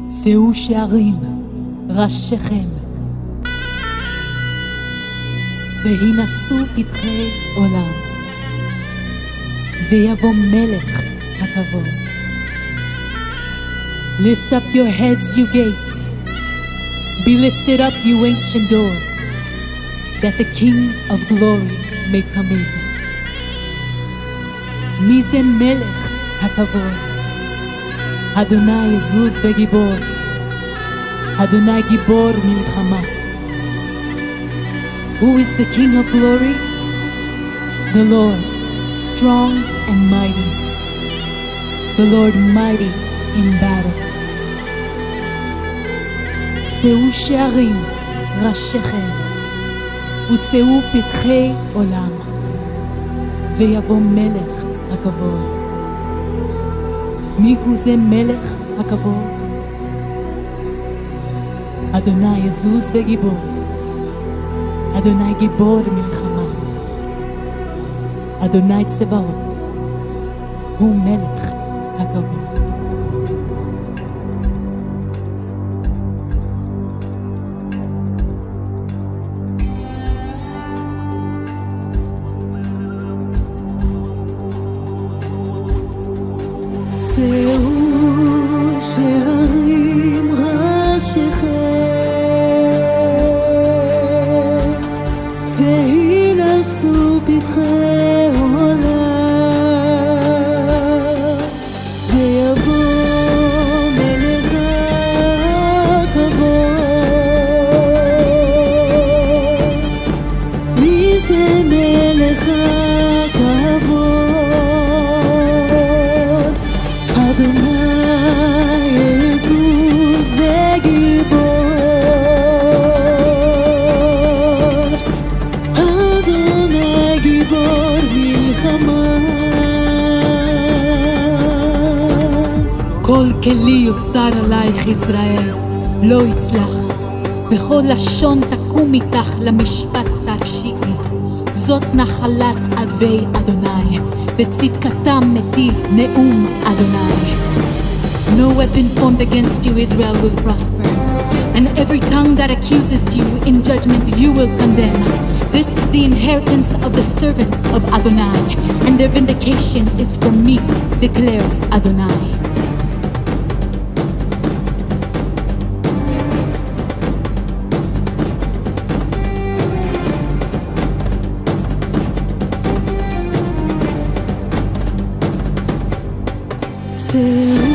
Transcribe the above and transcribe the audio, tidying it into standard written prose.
שאו שערים ראשיכם, והינשאו פתחי עולם, ויבוא מלך הכבוד. Lift up your heads, you gates. Be lifted up, you ancient doors, that the King of glory may come in. מי זה מלך הכבוד? אדוני עזוז וגיבור, אדוני גיבור מלחמה. Who is the King of glory? The Lord, strong and mighty. The Lord mighty in battle. שאו שערים ראשיכם, ושאו פתחי עולם, ויבוא מלך הכבוד. מי הוא זה מלך הכבוד? אדוני עזוז וגיבור, אדוני גיבור מלחמה. אדוני צבאות הוא מלך הכבוד. שאו שערים ראשיכם, והינשאו פתחי עולם, ויבוא מלך הכבוד. מי זה מלך הכבוד? אדוני עזוז וגיבור, אדוני גיבור מלחמה. כל כלי יוצר עלייך ישראל לא יצלח, וכל לשון תקום איתך למשפט תרשיעי. זאת נחלת עדבי אדוני, וצדקתם מתי נאום אדוני. No weapon formed against you, Israel, will prosper, and every tongue that accuses you in judgment you will condemn. This is the inheritance of the servants of Adonai, and their vindication is from me, declares Adonai. Say